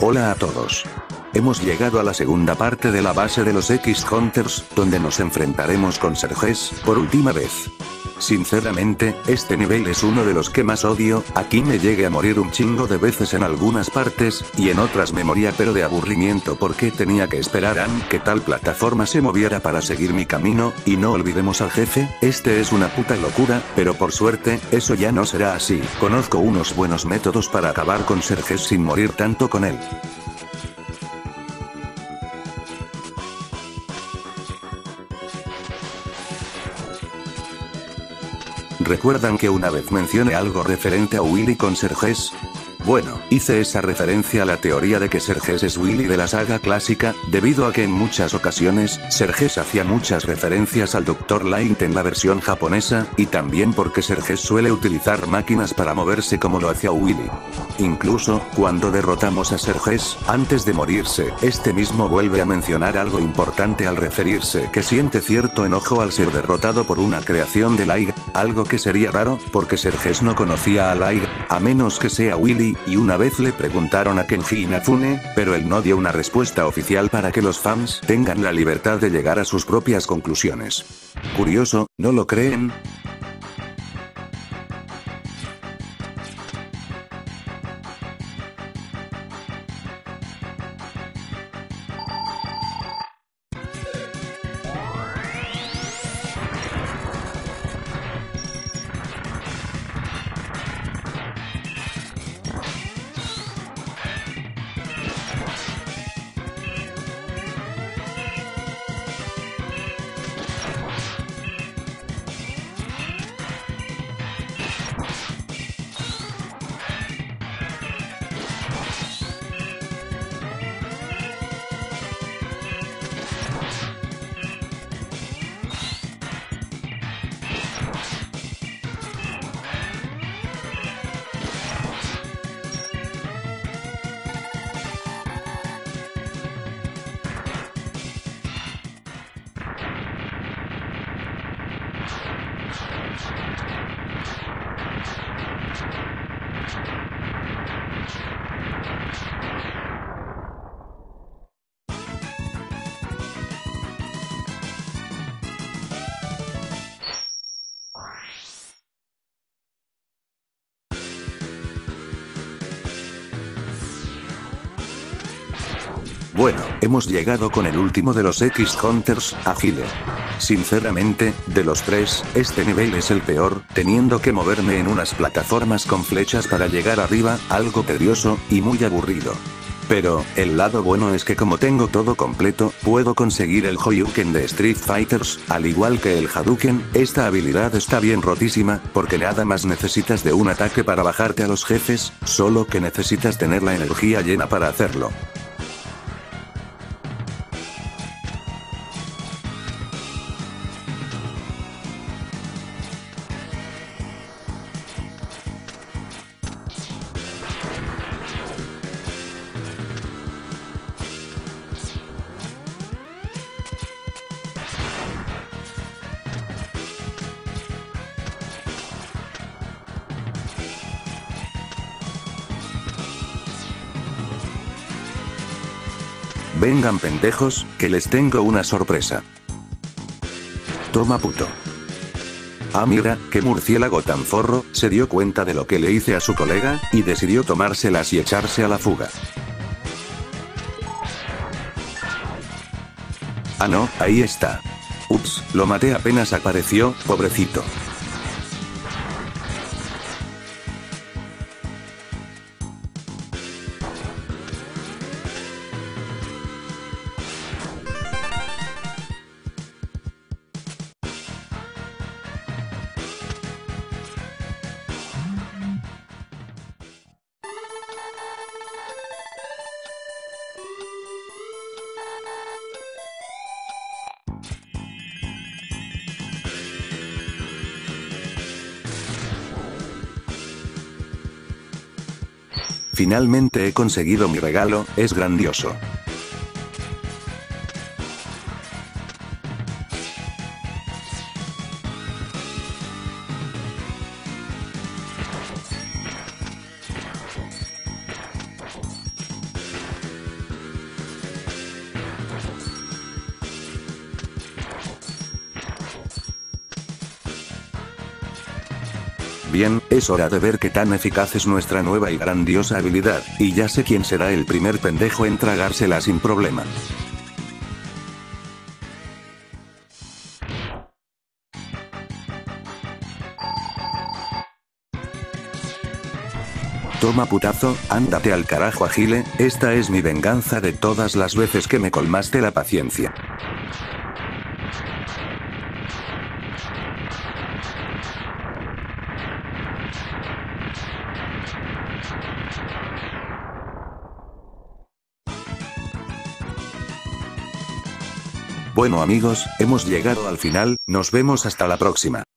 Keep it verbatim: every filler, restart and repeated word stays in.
Hola a todos. Hemos llegado a la segunda parte de la base de los X-Hunters, donde nos enfrentaremos con Serges, por última vez. Sinceramente, este nivel es uno de los que más odio, aquí me llegué a morir un chingo de veces en algunas partes, y en otras me moría pero de aburrimiento porque tenía que esperar a que tal plataforma se moviera para seguir mi camino, y no olvidemos al jefe, este es una puta locura, pero por suerte, eso ya no será así, conozco unos buenos métodos para acabar con Serges sin morir tanto con él. ¿Recuerdan que una vez mencioné algo referente a Willy con Serges? Bueno, hice esa referencia a la teoría de que Serges es Willy de la saga clásica, debido a que en muchas ocasiones, Serges hacía muchas referencias al doctor Light en la versión japonesa, y también porque Serges suele utilizar máquinas para moverse como lo hacía Willy. Incluso, cuando derrotamos a Serges, antes de morirse, este mismo vuelve a mencionar algo importante al referirse que siente cierto enojo al ser derrotado por una creación de Light, algo que sería raro, porque Serges no conocía a Light, a menos que sea Willy, y una vez le preguntaron a Kenji Inafune, pero él no dio una respuesta oficial para que los fans tengan la libertad de llegar a sus propias conclusiones. Curioso, ¿no lo creen? Bueno, hemos llegado con el último de los X-Hunters, Agile. Sinceramente, de los tres, este nivel es el peor, teniendo que moverme en unas plataformas con flechas para llegar arriba, algo tedioso, y muy aburrido. Pero, el lado bueno es que como tengo todo completo, puedo conseguir el Horyuken de Street Fighters, al igual que el Hadouken, esta habilidad está bien rotísima, porque nada más necesitas de un ataque para bajarte a los jefes, solo que necesitas tener la energía llena para hacerlo. Vengan pendejos, que les tengo una sorpresa. Toma puto. Ah mira, qué murciélago tan forro, se dio cuenta de lo que le hice a su colega, y decidió tomárselas y echarse a la fuga. Ah no, ahí está. Ups, lo maté apenas apareció, pobrecito. Finalmente he conseguido mi regalo, es grandioso. Bien, es hora de ver qué tan eficaz es nuestra nueva y grandiosa habilidad, y ya sé quién será el primer pendejo en tragársela sin problema. Toma putazo, ándate al carajo Agile, esta es mi venganza de todas las veces que me colmaste la paciencia. Bueno amigos, hemos llegado al final, nos vemos hasta la próxima.